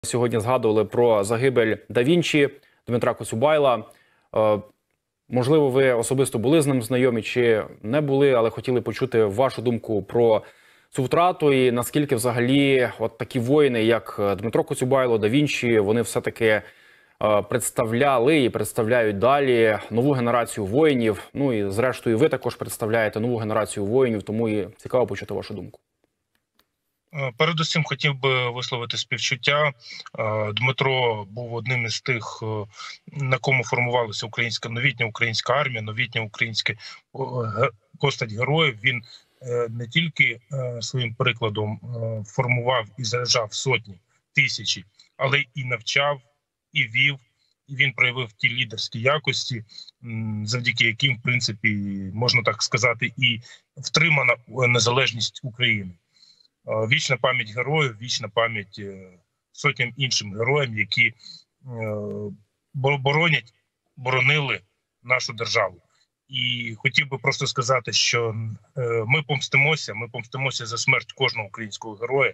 Сьогодні згадували про загибель Да Вінчі, Дмитра Коцюбайла. Можливо, ви особисто були з ним знайомі чи не були, але хотіли почути вашу думку про цю втрату і наскільки взагалі от такі воїни, як Дмитро Коцюбайло, Да Вінчі, вони все-таки представляли і представляють далі нову генерацію воїнів. Ну і зрештою ви також представляєте нову генерацію воїнів, тому і цікаво почути вашу думку. Передусім хотів би висловити співчуття. Дмитро був одним із тих, на кому формувалася новітня українська армія, новітня українська постать героїв. Він не тільки своїм прикладом формував і заряджав сотні, тисячі, але і навчав, і вів. І він проявив ті лідерські якості, завдяки яким, в принципі, можна так сказати, і втримана незалежність України. Вічна пам'ять героїв, вічна пам'ять сотням іншим героям, які боронили нашу державу. І хотів би просто сказати, що ми помстимося за смерть кожного українського героя,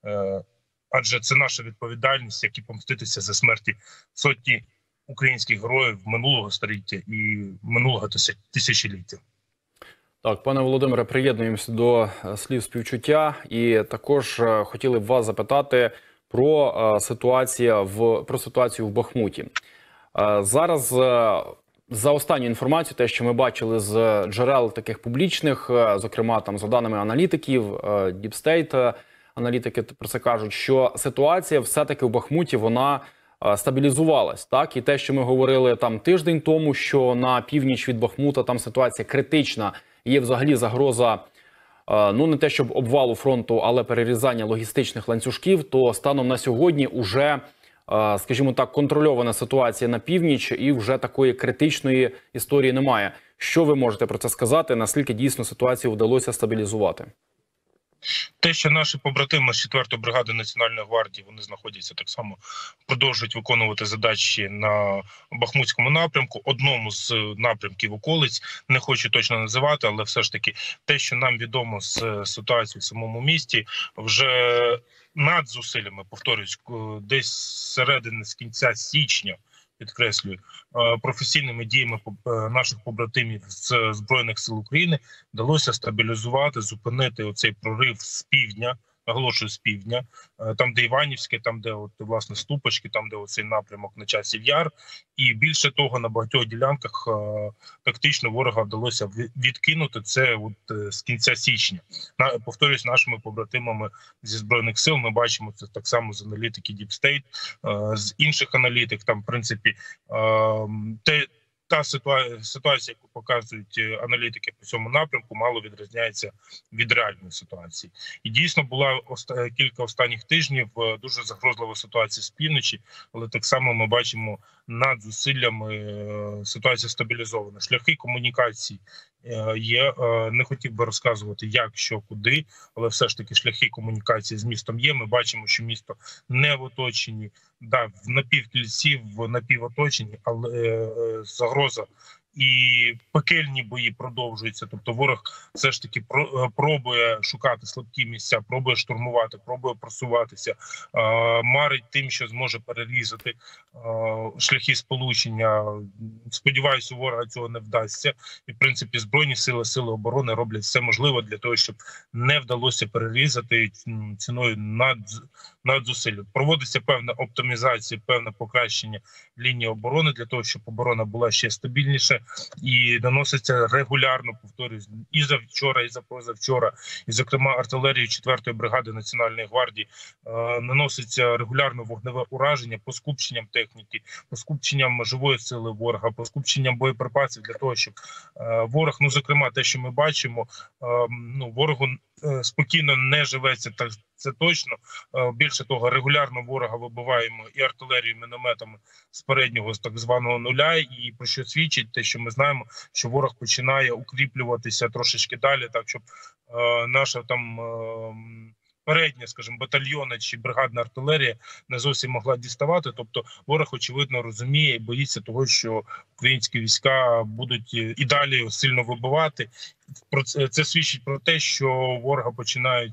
адже це наша відповідальність, як і помститися за смерті сотні українських героїв минулого століття і минулого тисячоліття. Так, пане Володимире, приєднуємося до слів співчуття і також хотіли б вас запитати про ситуацію в Бахмуті. Зараз, за останню інформацію, те, що ми бачили з джерел таких публічних, зокрема там за даними аналітиків, Deep State аналітики про це кажуть, що ситуація все-таки в Бахмуті, вона стабілізувалась, так? І те, що ми говорили там тиждень тому, що на північ від Бахмута там ситуація критична, є взагалі загроза, ну не те, щоб обвалу фронту, але перерізання логістичних ланцюжків, то станом на сьогодні уже, скажімо так, контрольована ситуація на північ і вже такої критичної історії немає. Що ви можете про це сказати, наскільки дійсно ситуацію вдалося стабілізувати? Те, що наші побратими з 4-ї бригади Національної гвардії, вони знаходяться так само, продовжують виконувати задачі на Бахмутському напрямку, одному з напрямків околиць, не хочу точно називати, але все ж таки те, що нам відомо з ситуації в самому місті, вже над зусиллями, повторюсь, десь середини, з кінця січня, підкреслюю, професійними діями наших побратимів з Збройних сил України вдалося стабілізувати, зупинити оцей прорив з півдня, наголошую, з півдня, там, де Іванівське, там, де от, власне, Ступочки, там, де оцей напрямок на Часів Яр. І більше того, на багатьох ділянках тактично ворога вдалося відкинути це от, з кінця січня. Повторюсь, нашими побратимами зі Збройних сил ми бачимо це так само з аналітики Deep State, з інших аналітик, там, в принципі, та ситуація, яку показують аналітики по цьому напрямку, мало відрізняється від реальної ситуації. І дійсно була кілька останніх тижнів дуже загрозлива ситуація з півночі, але так само ми бачимо над зусиллями ситуація стабілізована. Шляхи комунікації є, не хотів би розказувати як, що, куди, але все ж таки шляхи комунікації з містом є. Ми бачимо, що місто не в оточенні, да, в напівкільці, в напівоточенні, але загроза і пекельні бої продовжуються. Тобто ворог все ж таки пробує шукати слабкі місця, пробує штурмувати, пробує просуватися, марить тим, що зможе перерізати шляхи сполучення. Сподіваюся, у ворога цього не вдасться. І, в принципі, Збройні сили, сили оборони роблять все можливе для того, щоб не вдалося перерізати ціною надзусиль. Проводиться певна оптимізація, певне покращення лінії оборони для того, щоб оборона була ще стабільніше. І наноситься регулярно, повторюсь, і завчора, і за позавчора, і, зокрема, артилерією 4-ї бригади Національної гвардії наноситься регулярно вогневе ураження по скупченням техніки, по скупченням живої сили ворога, по скупченням боєприпасів для того, щоб ворог, ну, зокрема, те, що ми бачимо, ну, ворогу спокійно не живеться, так це точно. Більше того, регулярно ворога вибиваємо і артилерією, і мінометами з переднього, з так званого нуля, і про що свідчить те, що ми знаємо, що ворог починає укріплюватися трошечки далі, так, щоб наша там передня, скажімо, батальйонна чи бригадна артилерія не зовсім могла діставати. Тобто ворог, очевидно, розуміє і боїться того, що українські війська будуть і далі сильно вибивати. Це свідчить про те, що у ворога починаються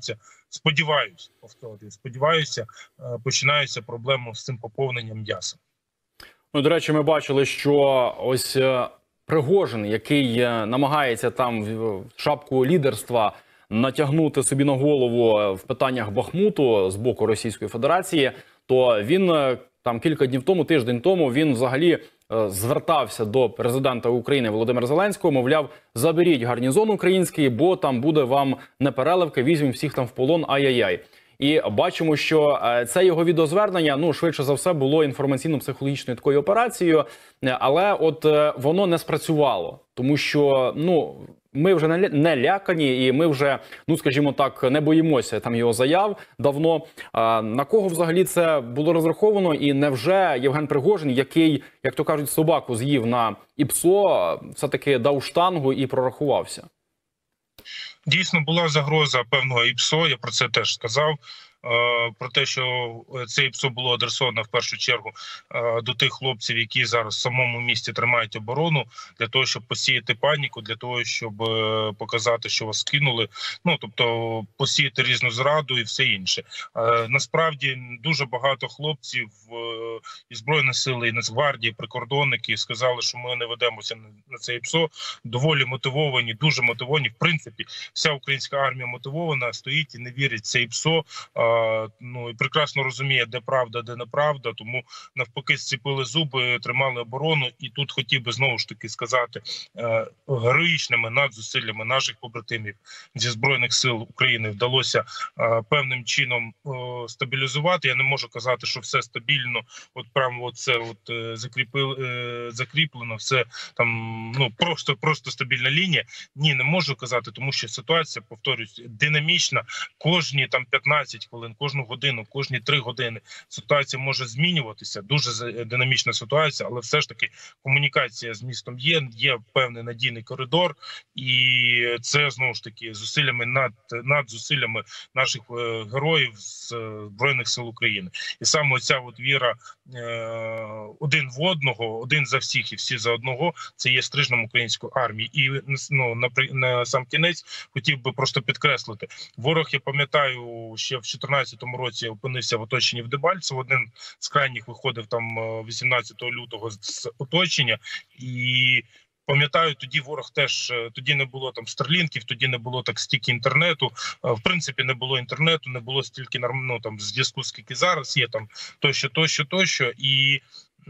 сподіваюся, починаються проблеми з цим поповненням м'яса. Ну, до речі, ми бачили, що ось Пригожин, який намагається там шапку лідерства натягнути собі на голову в питаннях Бахмуту з боку Російської Федерації, то він там кілька днів тому, тиждень тому, він взагалі звертався до президента України Володимира Зеленського, мовляв, заберіть гарнізон український, бо там буде вам непереливки, візьмемо всіх там в полон, ай-яй-яй. І бачимо, що це його відеозвернення, ну, швидше за все, було інформаційно-психологічною такою операцією, але от воно не спрацювало, тому що, ну, ми вже не лякані, і ми вже, ну, скажімо так, не боїмося там його заяв давно. На кого взагалі це було розраховано? І невже Євген Пригожин, який, як то кажуть, собаку з'їв на ІПСО, все-таки дав штангу і прорахувався? Дійсно, була загроза певного ІПСО, я про це теж сказав. Про те, що це ІПСО було адресовано в першу чергу до тих хлопців, які зараз в самому місті тримають оборону, для того, щоб посіяти паніку, для того, щоб показати, що вас кинули, ну, тобто посіяти різну зраду і все інше. Насправді дуже багато хлопців і Збройних сил, і Нацгвардії, прикордонники сказали, що ми не ведемося на це ІПСО, доволі мотивовані, дуже мотивовані. В принципі, вся українська армія мотивована, стоїть і не вірить в це ІПСО. Ну і прекрасно розуміє, де правда, де неправда, тому навпаки зціпили зуби, тримали оборону. І тут хотів би знову ж таки сказати, героїчними надзусиллями наших побратимів зі Збройних сил України вдалося певним чином стабілізувати. Я не можу казати, що все стабільно, от прямо це от закріплено, все там, ну, просто стабільна лінія. Ні, не можу казати, тому що ситуація, повторюсь, динамічна. Кожні там 15 хвилин, кожну годину, кожні 3 години ситуація може змінюватися. Дуже динамічна ситуація, але все ж таки комунікація з містом є певний надійний коридор, і це знову ж таки зусиллями над зусиллями наших героїв з Збройних сил України. І саме оця от віра один в одного, один за всіх і всі за одного, це є стрижнем української армії. І, ну, на сам кінець хотів би просто підкреслити, ворог, я пам'ятаю, ще в 2014 році опинився в оточенні в Дебальцево. Один з крайніх виходив там 18 лютого з оточення. І пам'ятаю, тоді ворог теж, тоді не було там старлінків, тоді не було так стільки інтернету. В принципі, не було інтернету, не було стільки там зв'язку, скільки зараз є, там тощо. І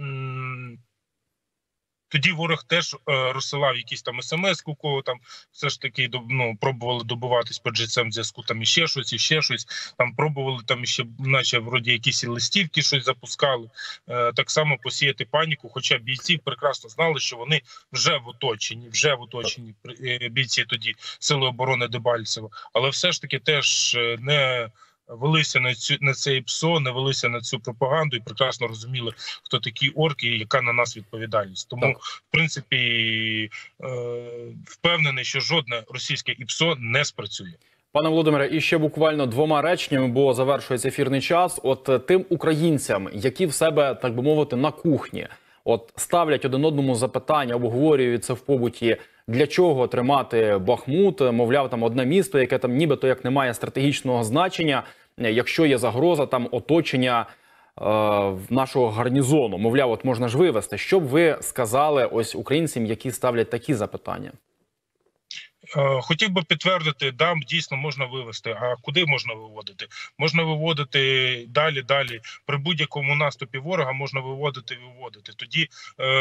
тоді ворог теж розсилав якісь там смс, у кого там все ж таки, ну, пробували добуватись по GSM зв'язку, там іще щось, там пробували там іще, наче вроді якісь листівки щось запускали, так само посіяти паніку, хоча бійці прекрасно знали, що вони вже в оточенні бійці тоді Сили оборони Дебальцево, але все ж таки теж не велися на це ІПСО, не велися на цю пропаганду і прекрасно розуміли, хто такі орки і яка на нас відповідальність. Тому, в принципі, впевнений, що жодне російське ІПСО не спрацює. Пане Володимире, і ще буквально 2 реченнями, бо завершується ефірний час. От тим українцям, які в себе, так би мовити, на кухні, от ставлять один одному запитання, обговорюють це в побуті, для чого тримати Бахмут, мовляв, там одне місто, яке там нібито як не має стратегічного значення, якщо є загроза там оточення нашого гарнізону, мовляв, от можна ж вивести. Що б ви сказали ось українцям, які ставлять такі запитання? Хотів би підтвердити, да, дійсно можна вивести. А куди можна виводити? Можна виводити далі. При будь-якому наступі ворога можна виводити. Тоді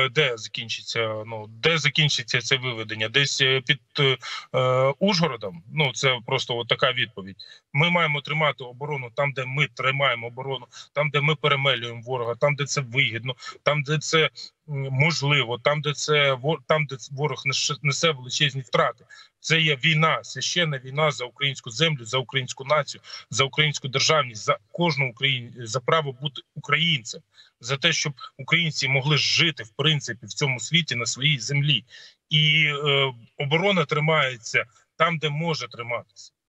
де закінчиться це виведення? Десь під Ужгородом? Ну, це просто от така відповідь. Ми маємо тримати оборону там, де ми тримаємо оборону, там, де ми перемелюємо ворога, там, де це вигідно, там, де це можливо, там, де ворог несе величезні втрати. Це є війна, священна війна за українську землю, за українську націю, за українську державність, за кожну за право бути українцем, за те, щоб українці могли жити, в принципі, в цьому світі на своїй землі. І оборона тримається там, де може триматися.